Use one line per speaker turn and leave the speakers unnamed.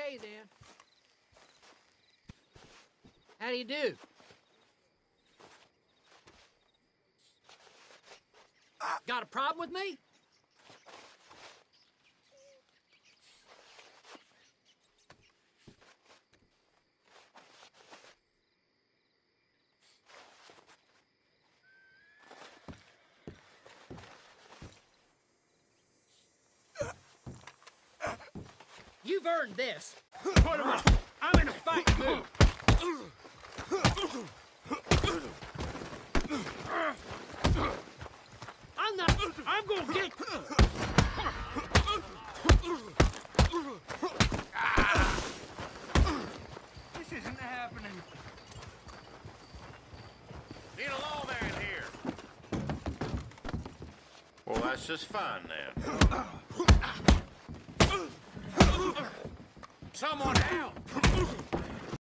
Okay, then. How do you do? Got a problem with me? You've earned this. I'm in a fight mood. I'm gonna get...
This isn't happening.
Need a lawman here. Well, that's just fine then. Someone help!